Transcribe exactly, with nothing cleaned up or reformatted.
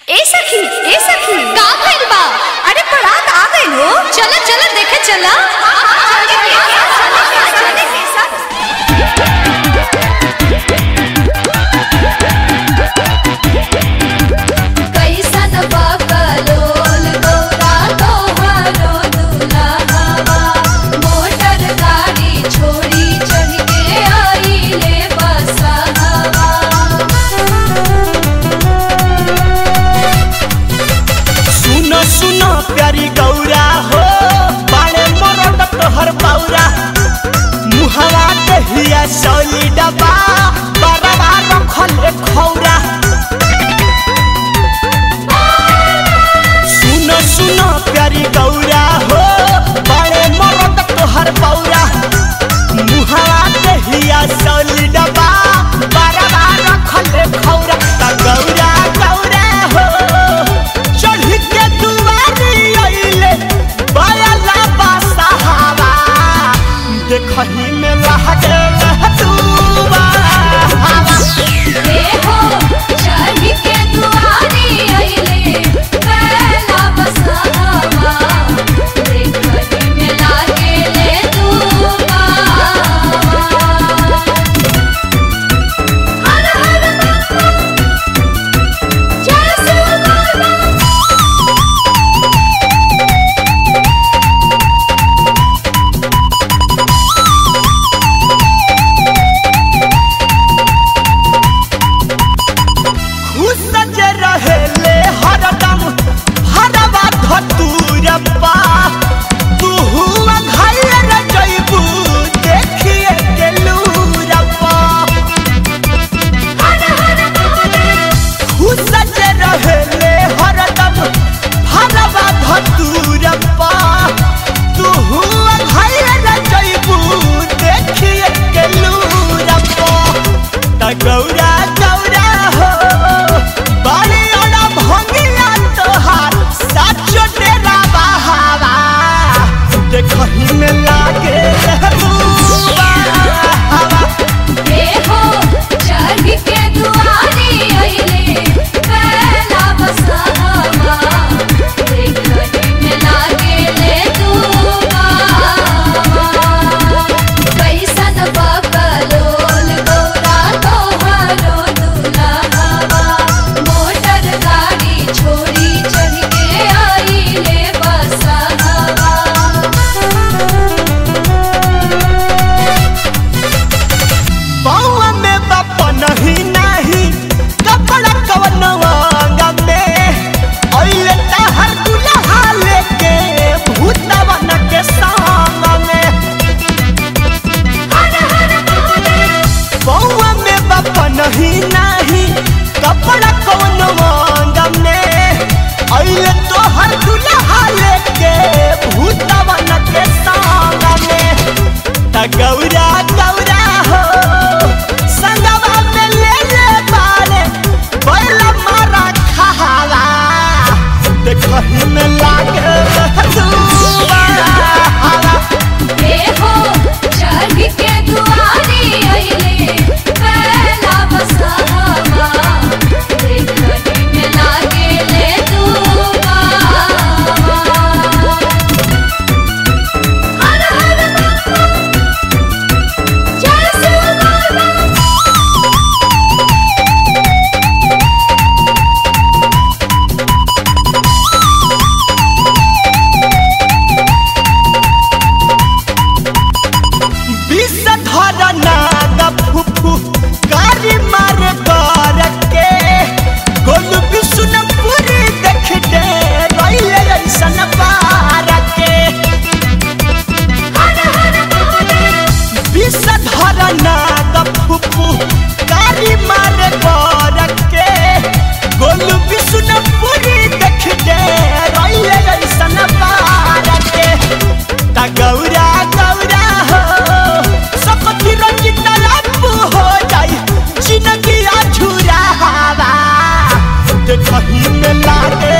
ए सखी ए सखी का भइल बा? अरे बारात आ गइल हो, चला चला देखे चला। प्यारी गौरा हो बाड़े मरद तोहर बौरा मुहवा दहिया सौली डबा बरवा रखल खौरा। सुनो सुनो प्यारी गौरा हो बाड़े मरद तोहर बौरा मुहवा दहिया सौली डबा बरवा रखल खौरा। ता गौरा गौरा हो चढ़ी के देखही में लहके लहतुआ ए हो चढ़ी के दुआरी आइले पहला बसहावा देखही में लागे ले दुआ। हर हर जय सुरबाबा गौरा गौरा हो बाली ओना भंगिया तोहार साचो डेरा बहावा देखही में लागे लहबुआ। ए हो चढ़ी के दुआरी आइले पहला बसहावा देखही में लागे ले दुआ। कैसन बकलोल गौरा तोहरो दुल्हवा मोटर गाड़ी छोड़ी चढ़ के आइले बसहावा। बउआ में बाप नहीं नहीं कपड़ा कवनवा में अइले तहर दुल्हा लेके भूतवन के संग में। बउआ में बाप नहीं नहीं कपड़ा कवनवा में अइले तोहर दुल्हा लेके भूतवन के संग में। ता गौरा गौरा हो संगवा में ले ले बारे बैला मारा खावा देखही में लागे लहतुआ। ए हो चढ़ी के दुआरी आइले पहला बसहावा देखही में लागे ले दुआ। हर हर जय सुरबाबा विष धर नाग फुफु गाड़ी मार कर के गोल विष्णुपुरी देख दे रहिले ऐसन पार के। विष धर नाग फुफु गाड़ी मार कर के गोल विष्णुपुरी देख दे रहिले ऐसन पार के। ता गौरा गौरा हो सकती रंजित लंबू हो जाई जिंदगी अधूरा हवा देखही में लागे